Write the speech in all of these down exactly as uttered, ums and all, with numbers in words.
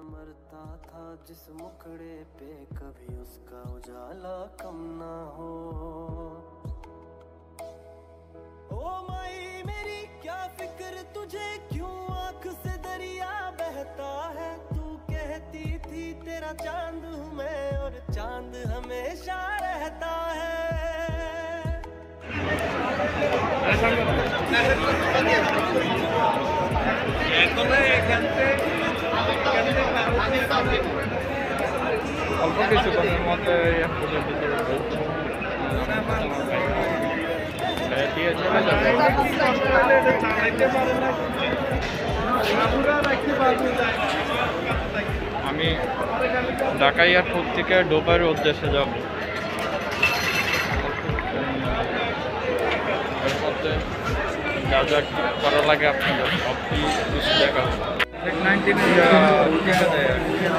मरता था जिस मुखड़े पे कभी उसका उजाला कम ना हो। ओ माई मेरी क्या फिक्र तुझे, क्यों आंख से दरिया बहता है। तू कहती थी तेरा चांद हूँ मैं और चांद हमेशा रहता है। অল্প কিছুক্ষণের মধ্যে এয়ারপোর্টের ভিতরে আমি ঢাকা এয়ারপোর্ট থেকে ডোবারের উদ্দেশ্যে যাব। এর মধ্যে যা যা করা লাগে আপনাদের সব কিছু দেখা এক নাইনটিনের টিকা দেয়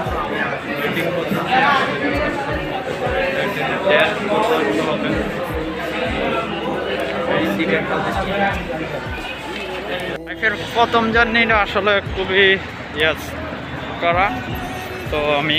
প্রথম জার্নিটা আসলে খুবই ইয়াস করা, তো আমি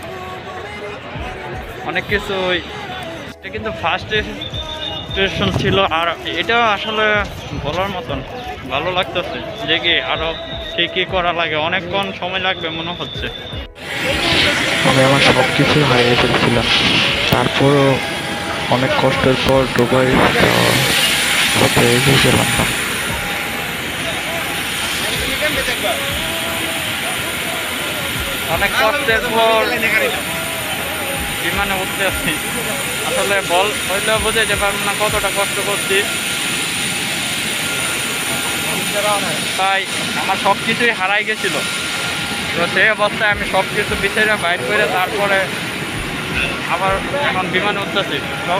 অনেক কিছু এটা কিন্তু ফার্স্ট স্টেশন ছিল, আর এটা আসলে বলার মতন ভালো লাগতেছে যে কি আরো কি কি করা লাগে, অনেকক্ষণ সময় লাগবে মনে হচ্ছে। আমি আমার সব কিছু হারিয়ে ফেলছিলাম, তারপরও অনেক কষ্টের পর দুবাই হতে এগিয়ে গেলাম। অনেক কষ্টের পর বিমানে উঠতে আসছি, আসলে বল হইলেও বুঝাইতে পারবো না কতটা কষ্ট করছি। তাই আমার সব কিছুই হারাই গেছিল, তো সেই অবস্থায় আমি সব কিছু বিচারে বাইর করে তারপরে আবার এখন বিমানে উঠতেছি।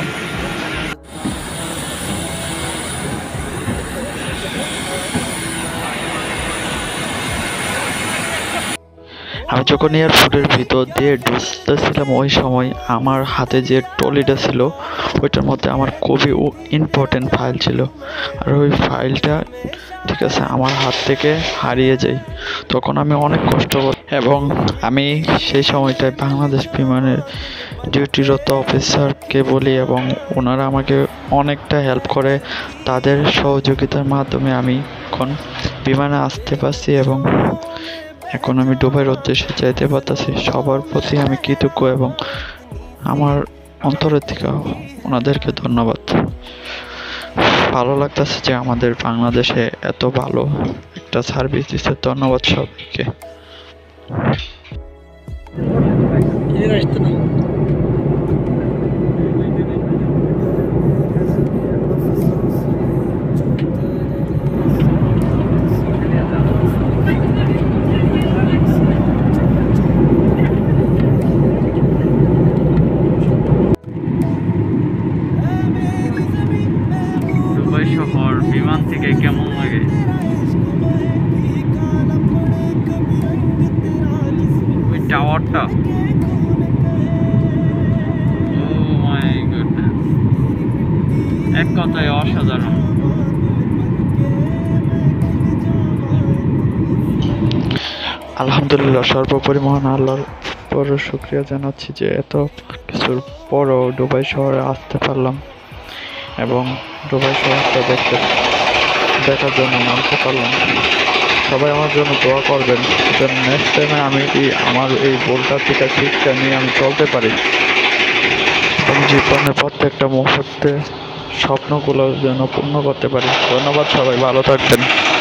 আমি যখন এয়ারপোর্টের ভিতর দিয়ে ঢুকতেছিলাম ওই সময় আমার হাতে যে ট্রলিটা ছিল ওইটার মধ্যে আমার খুবই ইম্পর্টেন্ট ফাইল ছিল, আর ওই ফাইলটা ঠিক আছে আমার হাত থেকে হারিয়ে যায়। তখন আমি অনেক কষ্ট করি এবং আমি সেই সময়টায় বাংলাদেশ বিমানের ডিউটিরত অফিসারকে বলি এবং ওনারা আমাকে অনেকটা হেল্প করে। তাদের সহযোগিতার মাধ্যমে আমি এখন বিমানে আসতে পারছি এবং এখন আমি দুবাইয়ের উদ্দেশ্যে যাইতে পারতেছি। সবার প্রতি আমি কৃতজ্ঞ এবং আমার অন্তরের থেকে ওনাদেরকে ধন্যবাদ। ভালো লাগতেছে যে আমাদের বাংলাদেশে এত ভালো একটা সার্ভিস দিচ্ছে। ধন্যবাদ সবাইকে। শহর বিমান থেকে কেমন লাগে? ওই টাওয়ারটা, ও মাই গডনেস, এক কথায় অসাধারণ। আলহামদুলিল্লাহ, সর্বোপরি মহান আল্লাহর পর শুকরিয়া জানাচ্ছি যে এত কিছুর পরও দুবাই শহরে আসতে পারলাম এবং দুবাই শহরটা দেখতে দেখার জন্য নামতে পারলাম। সবাই আমার জন্য দোয়া করবেন যেন নেক্সট টাইমে আমি আমার এই ভুলটা থেকে শিক্ষা নিয়ে আমি চলতে পারি এবং জীবনের প্রত্যেকটা মুহূর্তে স্বপ্নগুলো যেন পূর্ণ করতে পারি। ধন্যবাদ, সবাই ভালো থাকবেন।